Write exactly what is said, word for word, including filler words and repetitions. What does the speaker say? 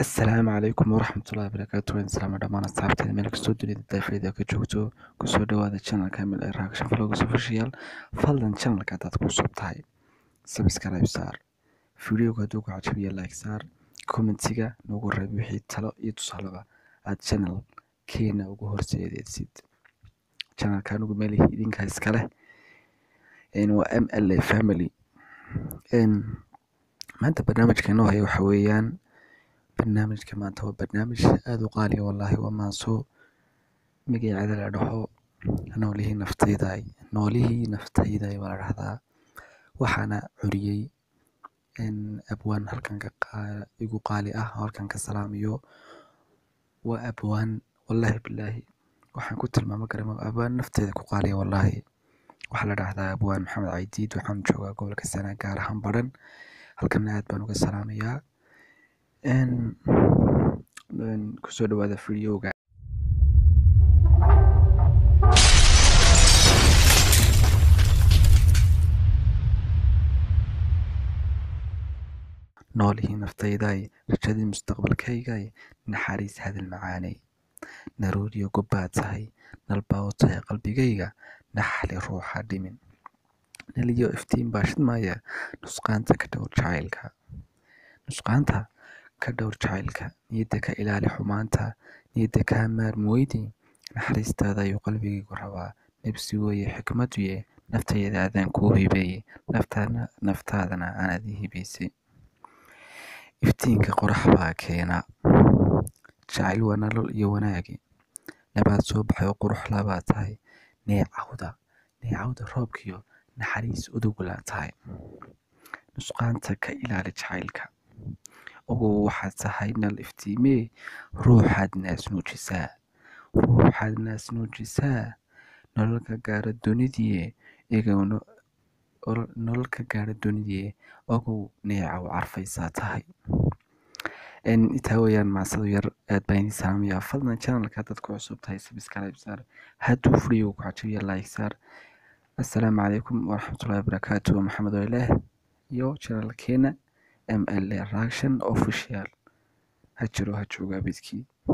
السلام عليكم ورحمة الله وبركاته. وين سلام دمان أصحابتي ملك استوديو الدافع كجوجو كسودو هذا الشانل كامل إراكشن فلوجز أوفيشال فضلا شانل كاتات كوسبتاي سبسكرايب صار فيديو كدوك عجبية لايك صار كومنتيجا نقول ربي وحي تلا يتصلبا هاد شانل كينا وجهور سيدي سيد شانل كانوا مالي إذن كاسكله إن وام ال فاميلي إن ما أنت برنامج كانوا هي وحويان برنامج كمان هو برنامج aad u qaali wallahi waa maaso magaceeda la dhaho noolihii naftayday noolihii naftayday waa la dhahdaa waxaana curiyey in abwaan halkan ka igu qaali ah halkan ka salaamiyo waa abwaan wallahi billahi waxaan ku tilmaamo garamo abwaan naftayda ku qaali wallahi waxa la dhahdaa abwaan maxamed caydiid waxaan joogaa gobolka Sanaag gaar ahaan Badhan halkan aad baan uga salaamayaa in kusoo dhawaada videoga noolihii naftayday rajadii mustaqbalkaygay naxariis hadal macaanay naruuriyo gobaad tahay nalbaa u tahay qalbigayga naxli ruuxa dhimin naliyo iftiin baashid maya nusqaanta ka dhowr jacaylka nusqaanta ka dhowr jacaylka niyadda ka ilaali xumaanta niyadda kaa maarmooydi naxariistaada ayuu qalbigaygu rabaa nabsi weeye xikmaduye naftayda adaan kuu hibeeye naftaadna naftaadana aanaad ii hibaysay iftiinka qorax baa keena jacayl waa nolol iyo wanaagi nabaad soo baxay oo qurux labaa tahay neecawda neecawda roobkiyo naxariis udugla tahay nusqaanta ka ilaali jacaylka ugu waxaad tahay nal iftiimee ruuxaad naas nuujisaa ruuxaad naas nuujisaa nololka gaara dunidii igana nololka gaara dunidii ogow neecaw carfaysaa tahay in intaa weeyaan maasado yar aad baan idin salaamayaa fadlan channelka dad ku cusub tahay subscribe saar hadduu video ku cajibiya like saar assalaamu calaykum waraxmatullaahi wabarakaatuh maxamed walaah iyo channelkeena M L A Reaction Official ha jiro ha joogaa bidkii